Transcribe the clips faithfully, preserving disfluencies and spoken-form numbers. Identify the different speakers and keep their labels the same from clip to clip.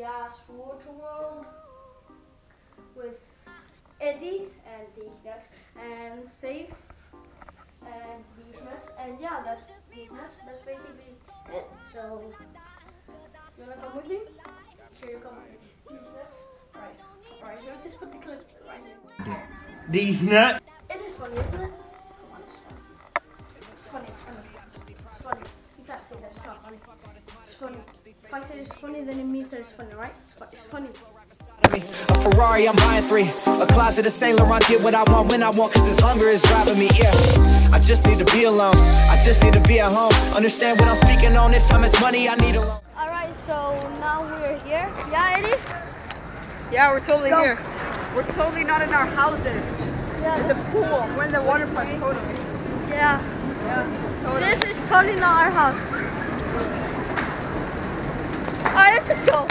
Speaker 1: Last Water World with Eddie and the nuts and Safe and these nuts, and yeah, that's these nuts. That's basically it. So you wanna come with me? Sure, you come with me. These nuts. Alright, alright. So just put the clip right here.
Speaker 2: These nuts.
Speaker 1: It is funny, isn't it? Come on, it's funny. It's funny. It's funny. It's funny. You can't say that it's not funny. It's funny. If I say it's funny, then it means that it's funny, right? It's funny.
Speaker 3: A Ferrari, I'm buying three. A closet of Saint Laurent, get what I want when I want, cause this hunger is driving me, yeah. I just need to be alone, I just need to be at home. Understand what I'm speaking on, if time is money, I need a loan.
Speaker 1: Alright, so now we're here. Yeah, Eddie?
Speaker 4: Yeah, we're totally here. We're totally not in our houses.
Speaker 1: Yeah.
Speaker 4: In the pool, we're in the water park, totally.
Speaker 1: Yeah.
Speaker 4: Yeah, totally.
Speaker 1: This is totally not our house. Alright, let's just go.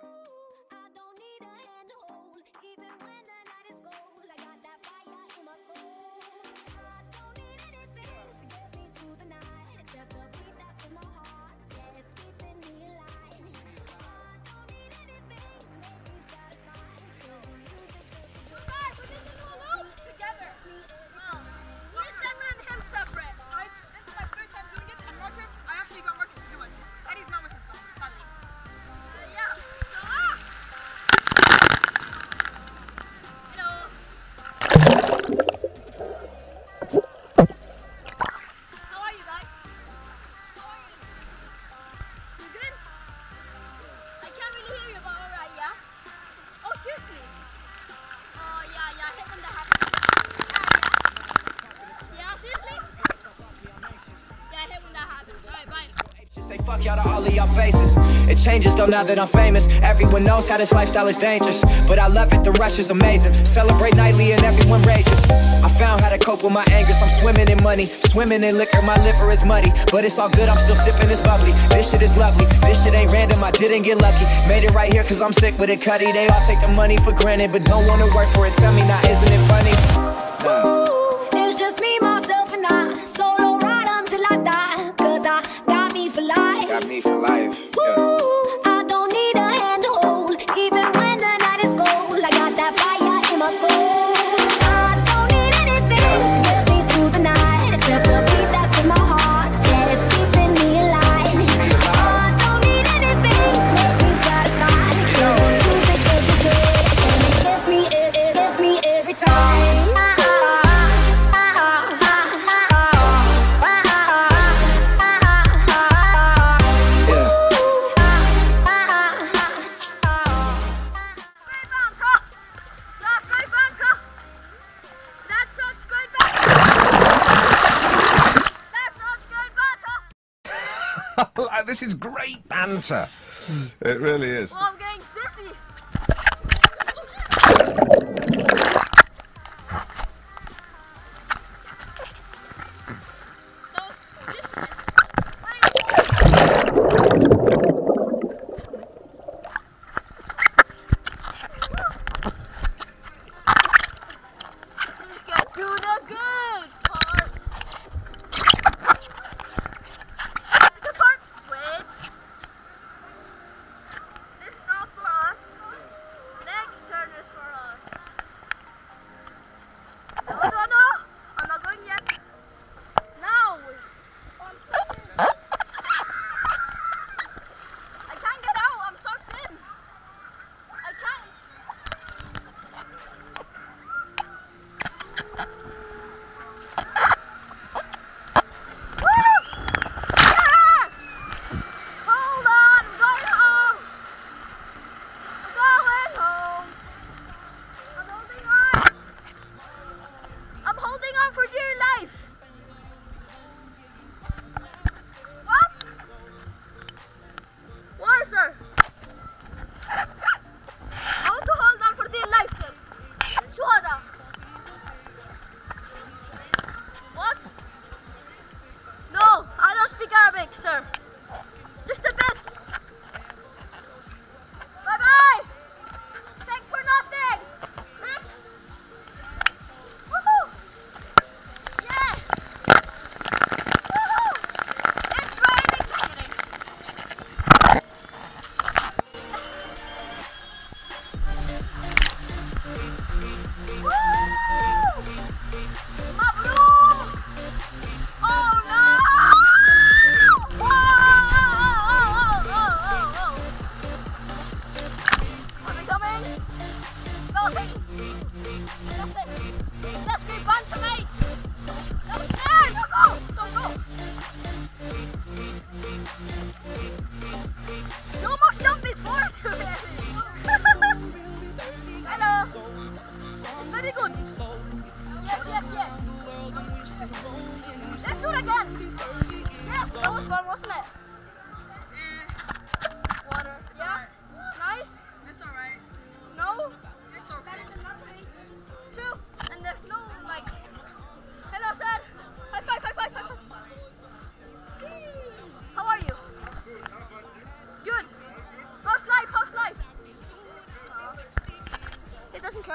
Speaker 3: Say fuck y'all to all of y'all faces. It changes though now that I'm famous. Everyone knows how this lifestyle is dangerous, but I love it, the rush is amazing. Celebrate nightly and everyone rages. I found how to cope with my angers. I'm swimming in money, swimming in liquor. My liver is muddy, but it's all good, I'm still sipping this bubbly. This shit is lovely, this shit ain't random, I didn't get lucky. Made it right here cause I'm sick with it, cutty. They all take the money for granted, but don't wanna work for it. Tell me now, isn't it funny?
Speaker 5: Ooh, it's just me, myself and I. Solo ride until I die, cause I got me for life.
Speaker 3: Got me for life, yeah.
Speaker 5: Ooh, I don't need a hand to hold, even when the night is cold. I got that fire in my soul. I don't need anything to get me through the night, except the beat that's in my heart. Yeah, it's keeping me alive. I don't need anything to make me satisfied, cause the music is the good, and it gets me, it, it gets me every time.
Speaker 2: This is great banter. It really is.
Speaker 1: Well, I'm getting dizzy.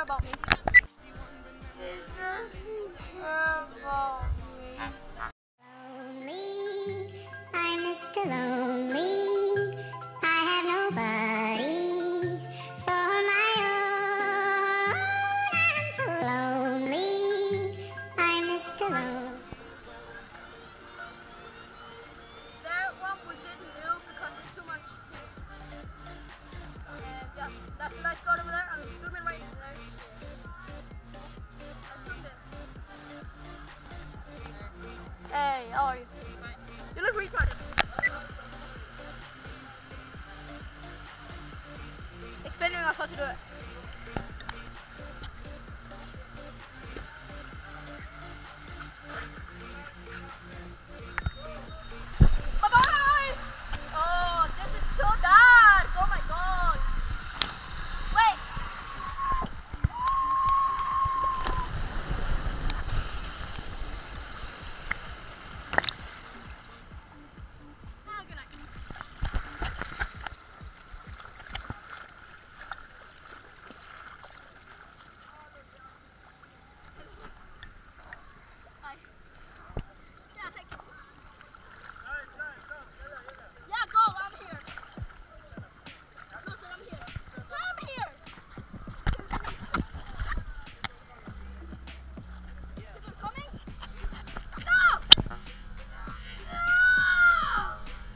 Speaker 1: care about me. He doesn't care about me.
Speaker 5: Lonely, I'm Mister Lonely. I have nobody for my own. I'm so lonely. I'm Mister Lonely.
Speaker 1: That one we didn't do because there's too much people. And yeah, that's the nice card over there. I'm zooming right into there. I zoomed in. Hey, how are you? You look retarded. Explaining us how to do it. Bye-bye! Oh, this is so dark! Oh my god! Wait! Ah, good night. Bye. Yeah, thank you. Yeah, go, I'm here. No, sir, I'm here. Sir, I'm here. People coming? No! No!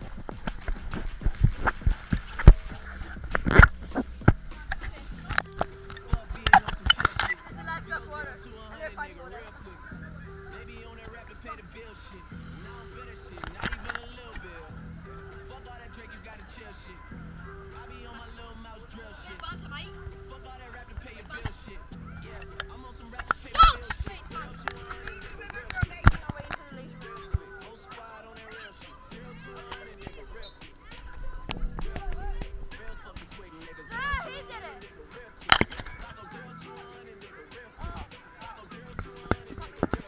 Speaker 1: There's a live glass water, and they're fighting over there.
Speaker 3: Maybe on that rap to pay the bill shit. Now I'm finished shit, not even a little bill. Fuck all that Drake, you gotta chill shit. I be on my little mouse drill shit.
Speaker 1: Fun tonight?
Speaker 3: Fuck all that rap to pay your bill shit. Yeah, I'm on some rap to pay
Speaker 1: No!
Speaker 3: the bill shit.
Speaker 1: Wait, son. Remember you're amazing our way into the laser room.
Speaker 3: Whole squad on that real shit. Zero to a hundred, nigga, real quick. Real quick. Real fucking quick, nigga. Zero
Speaker 1: Ah,
Speaker 3: to
Speaker 1: he
Speaker 3: a
Speaker 1: did
Speaker 3: hundred,
Speaker 1: it.
Speaker 3: nigga, real quick. I go zero to a hundred, nigga, real quick. I go zero to a hundred, nigga, real quick.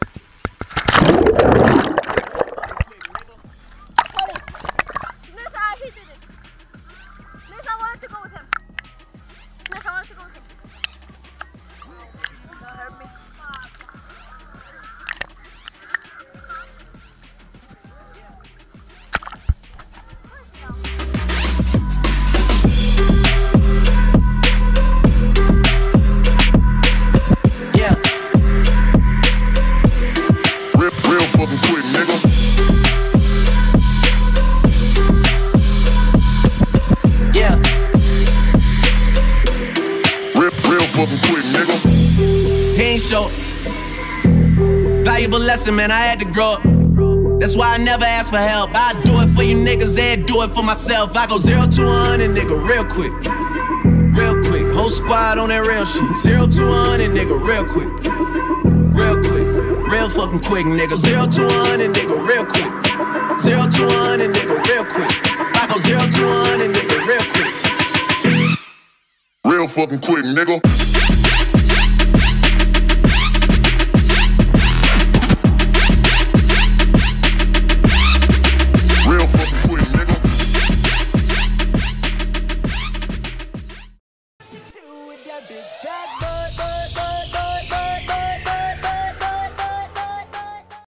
Speaker 3: Quick, nigga.
Speaker 1: Hold it. Miss, ah, he did it. Miss, I wanted to go with him. Miss, I wanted to go with him. Don't hurt me.
Speaker 3: Yeah.
Speaker 2: Real, real fucking quick, nigga.
Speaker 3: Yeah.
Speaker 2: Real, real fucking quick, nigga.
Speaker 3: He ain't short. Valuable lesson, man, I had to grow up. That's why I never ask for help. I do it for you niggas and do it for myself. I go zero to a hundred, nigga, real quick. Real quick. Whole squad on that real shit. Zero to a hundred, nigga, real quick. Real quick. Real fucking quick, nigga. Zero to a hundred, nigga, real quick. Zero to a hundred, nigga, real quick. I go zero to a hundred, nigga, real quick.
Speaker 2: Real fucking quick, nigga. Real fucking quick, nigga.
Speaker 3: Do with that big fat boy.